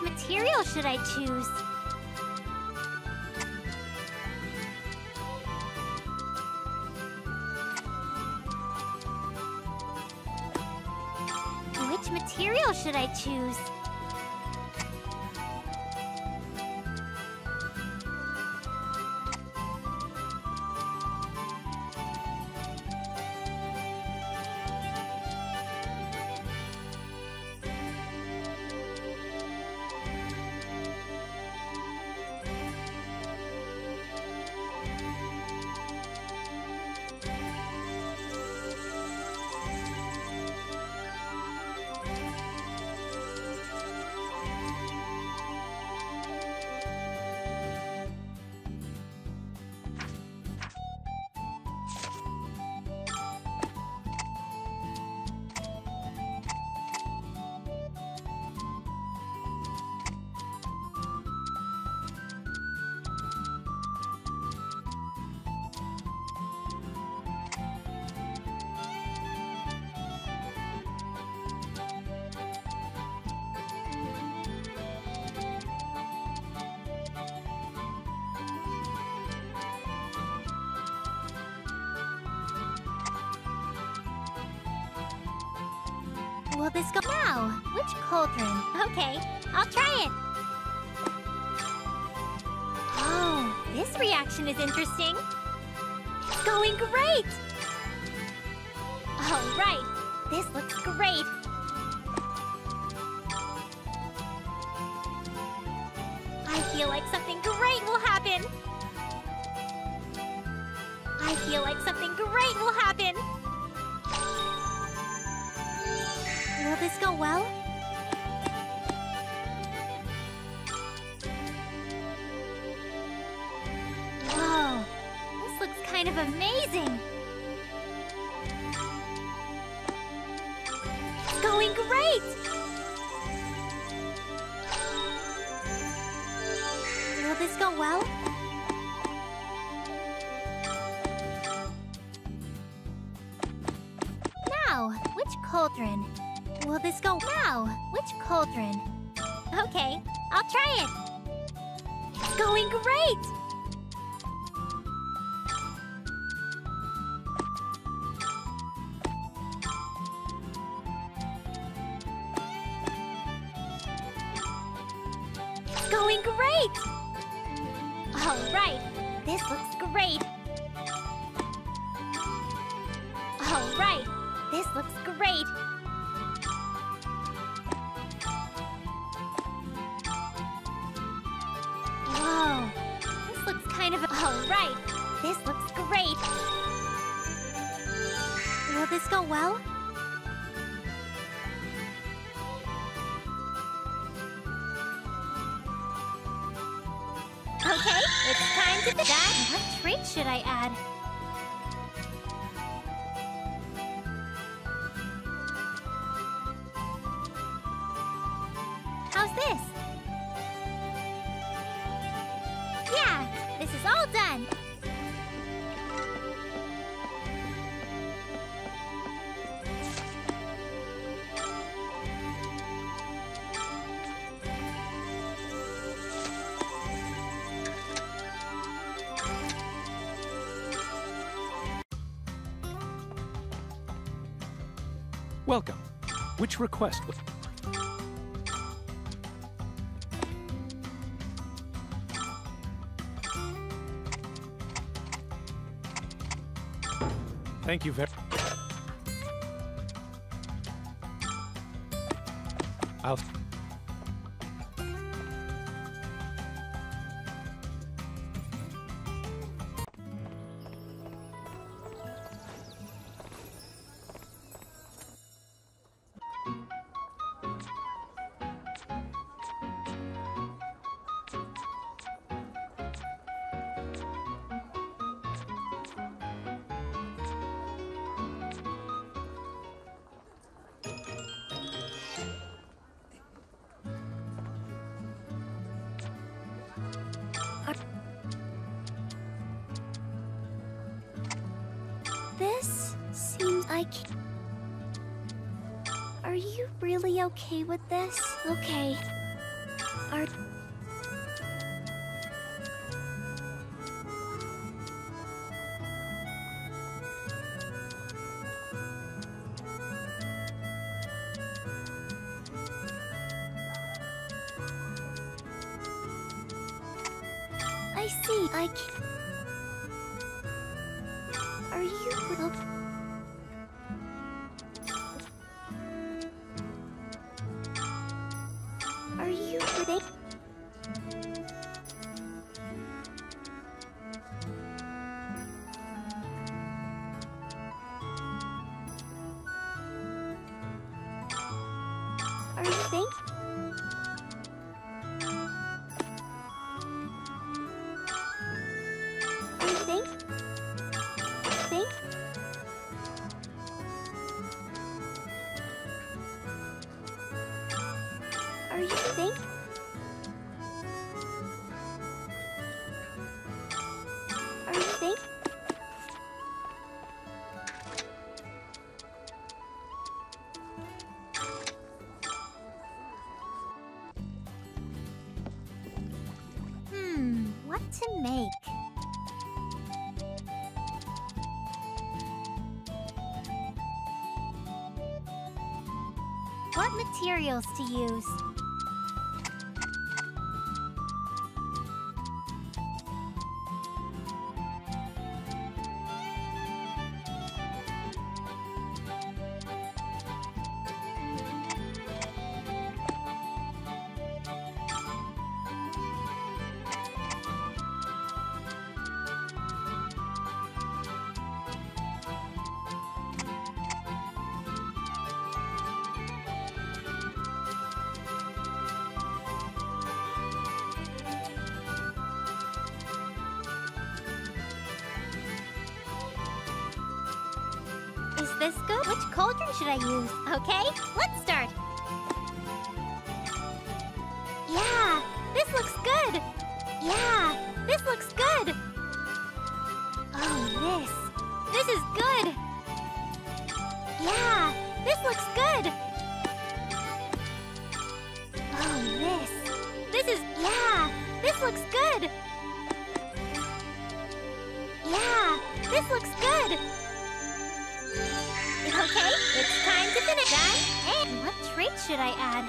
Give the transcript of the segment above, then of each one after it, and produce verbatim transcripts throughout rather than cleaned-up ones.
Which material should I choose? Which material should I choose? Will this go now? Which cauldron? Okay, I'll try it. Oh, this reaction is interesting. It's going great! All right, this looks great. I feel like something great will happen. I feel like something great will happen. Will this go well? Whoa, this looks kind of amazing. It's going great! Will this go well? Now, which cauldron? Will this go now? Which cauldron? Okay, I'll try it. It's going great! It's going great! All right, this looks great. All right, this looks great. Whoa, this looks kind of... All right, this looks great. Will this go well? Okay, it's time to... That, what trait should I add? How's this? Yeah, this is all done. Welcome. Which request was... Thank you very... I'll... This seems like... Are you really okay with this? Okay. Are... I see. I can... Are you... Oh. Are you ready? Are you think? Are you think? Think? Are you think? Are you think? Hmm, what to make? What materials to use? Is this good? Which cauldron should I use? Okay, let's start. Yeah, this looks good. Yeah, this looks good. Oh, this. This is good. Yeah, this looks good. Oh, this. This is, yeah, this looks good. Yeah, this looks good. Okay, it's time to finish. Done. And what trait should I add?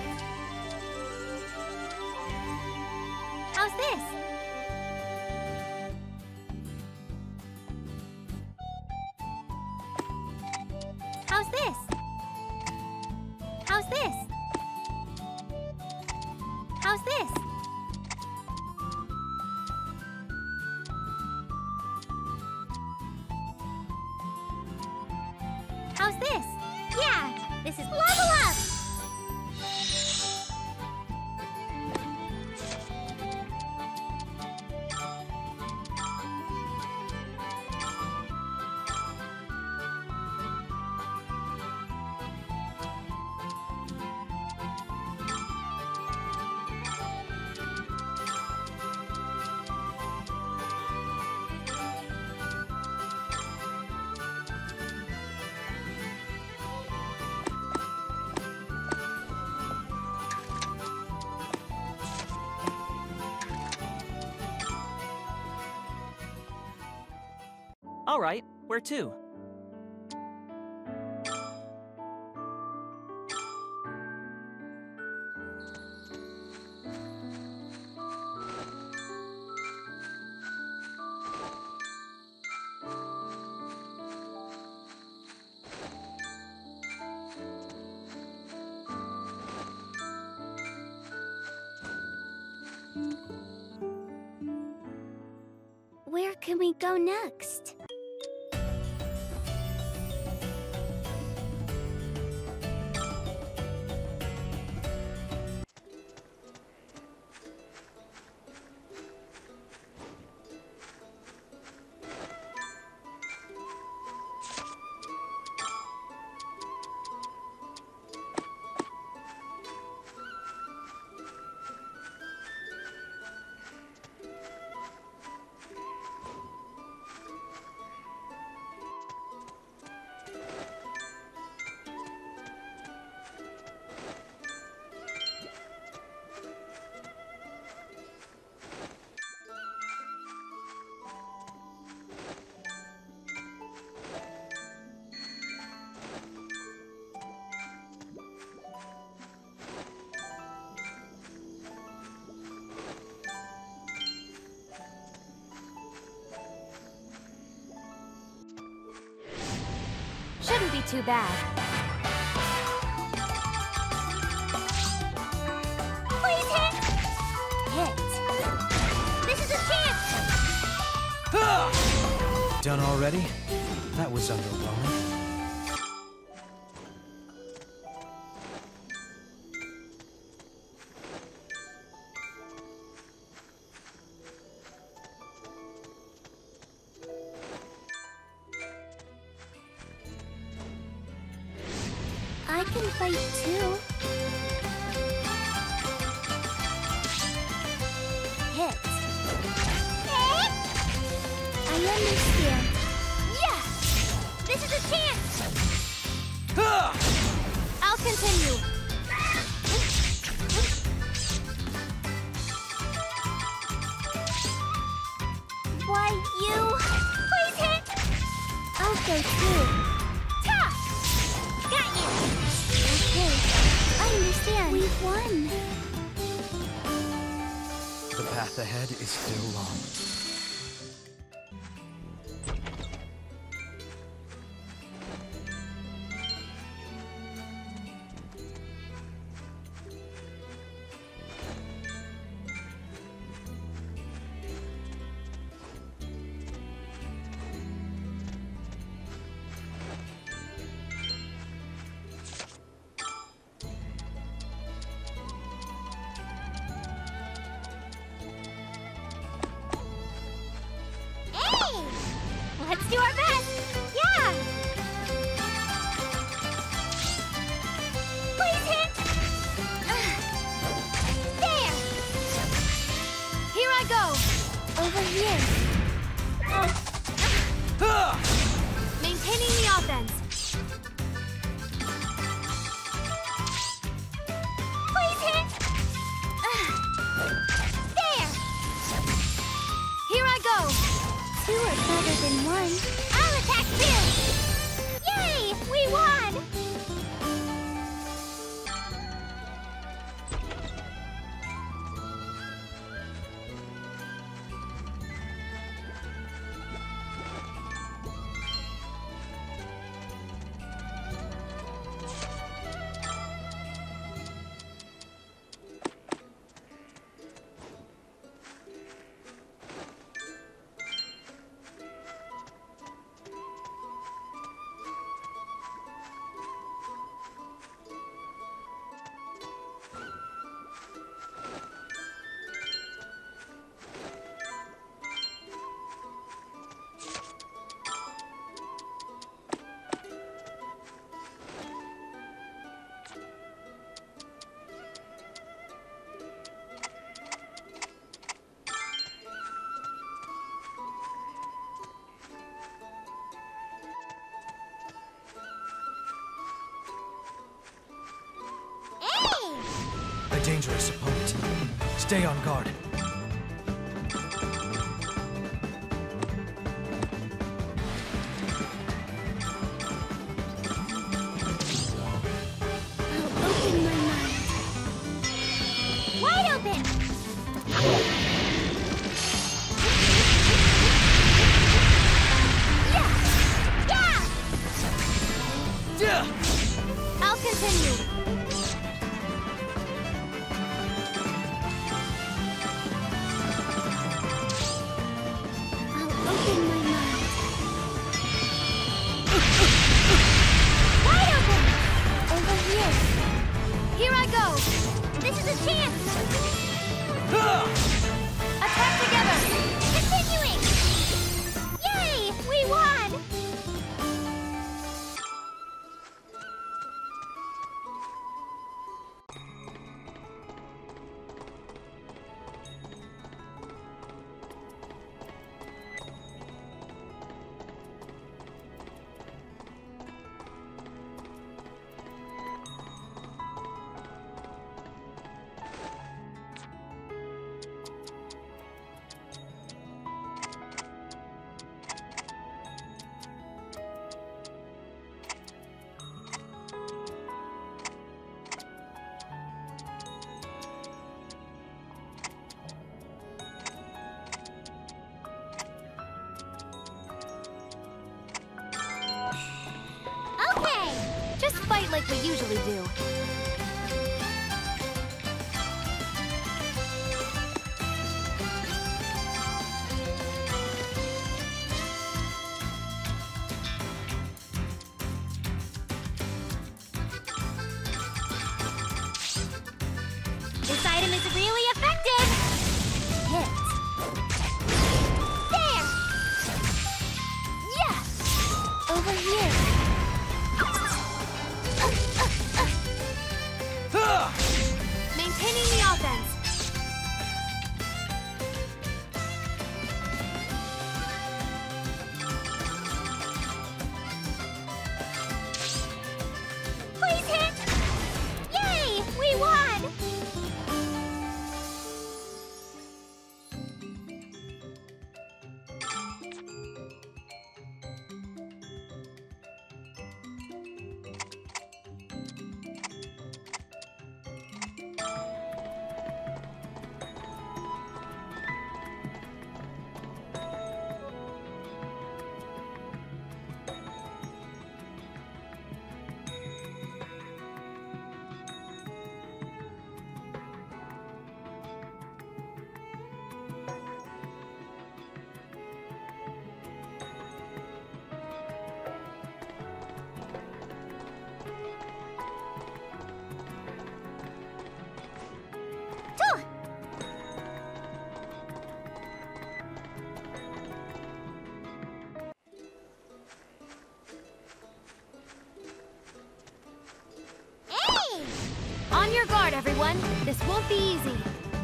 How's this? How's this? How's this? How's this? How's this? Yeah, this is level up! All right, where to? Where can we go next? too bad. Please hit! Hit. This is a chance! Done already? That was underwhelming. I can fight too. Hit. Hit! I understand. Yeah! This is a chance! I'll continue. Why, you... Please hit! I'll go too. Ta! Got you! Okay, I understand. We've won. The path ahead is still long. Let's do our best! Yeah! Please hit! There! Here I go! Over here. Maintaining the offense. Please hit! There! Here I go! Two are better than one. I'll attack too! Yay! We won! A dangerous opponent. Stay on guard. I'll open my mind. Wide open! Yeah! Yeah! I'll continue. fight like we usually do. This item is really effective! Hit. There! Yeah! Over here. Maintaining the offense. Please hit! Yay! We won! On your guard, everyone. This won't be easy.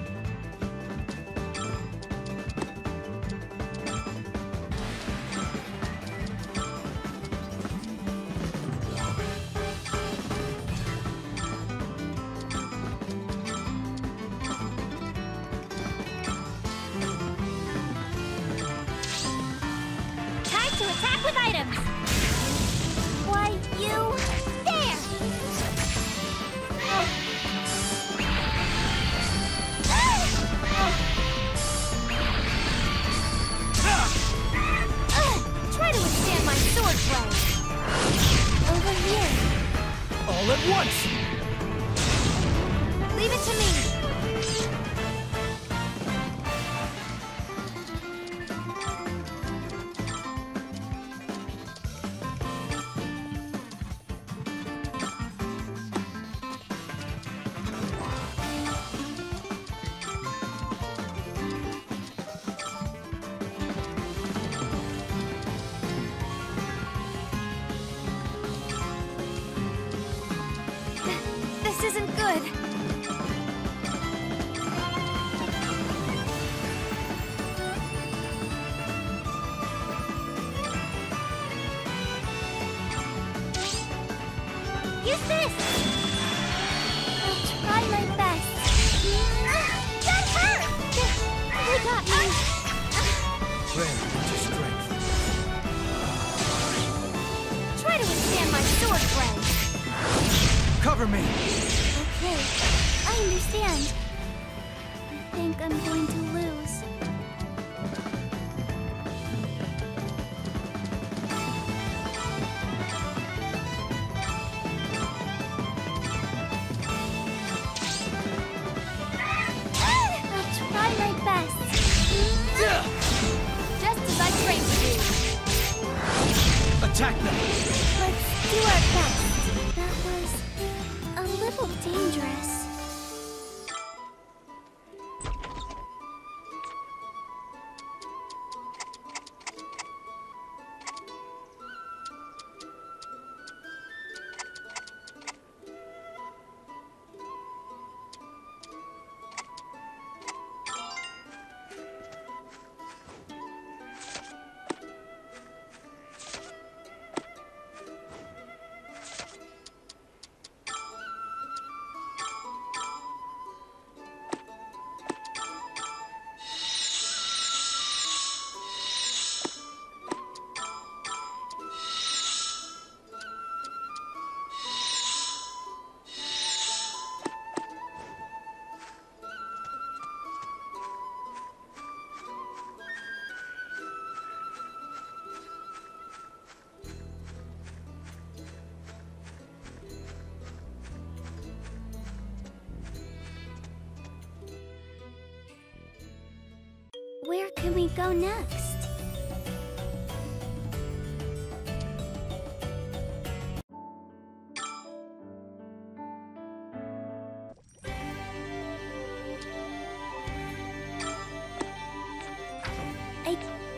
Time to attack with items. Why, you... There! Try to withstand my sword play. Over here. All at once! Leave it to me. This isn't good. Use this! I'll try my best. That hurt! They got me. Rare into strength. Try to withstand my sword play. Cover me! Okay, I understand. I think I'm going to lose. I'll try my best. Just as I trained to do. Attack them! Let's do our best. That was a little dangerous. Where can we go next? I...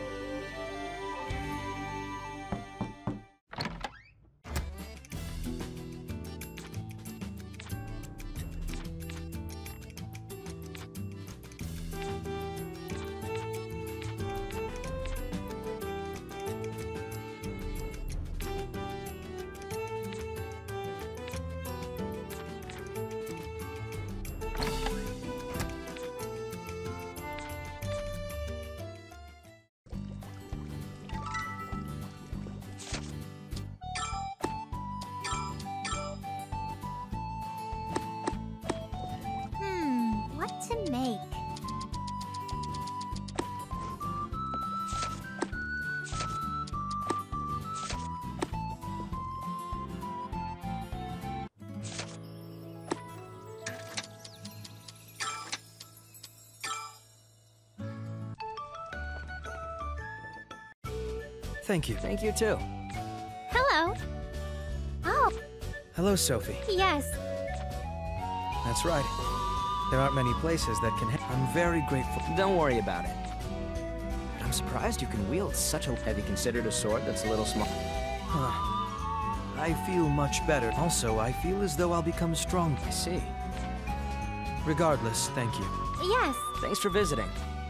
Hmm, what to make? Thank you. Thank you too. Hello. Oh, Hello, Sophie. yes. That's right. There aren't many places that can ha- I'm very grateful. Don't worry about it. But I'm surprised you can wield such a... Have you considered a sword that's a little small? Huh. I feel much better. Also, I feel as though I'll become strong. I see. Regardless, thank you. Yes. Thanks for visiting.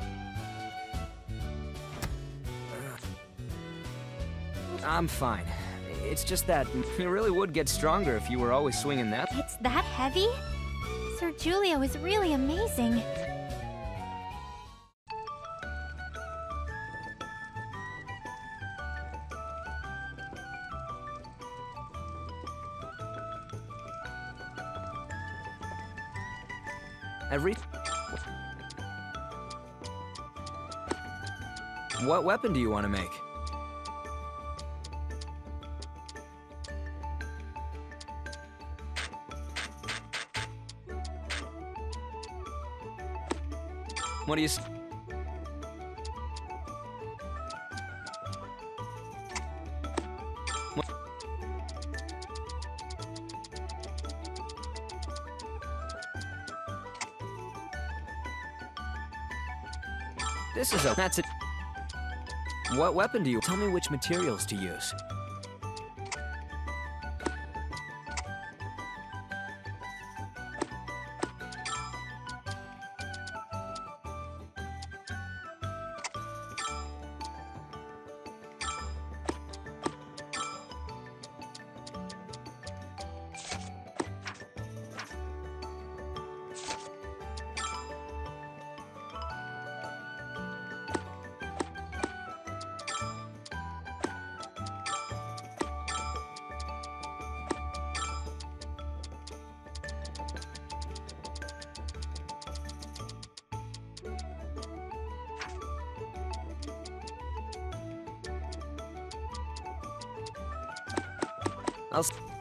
I'm fine. It's just that you really would get stronger if you were always swinging that. It's that heavy? Sir Julio is really amazing. Every... What weapon do you want to make? What do you... s- What? This is a... That's it. What weapon do you... Tell me which materials to use. I'll... s-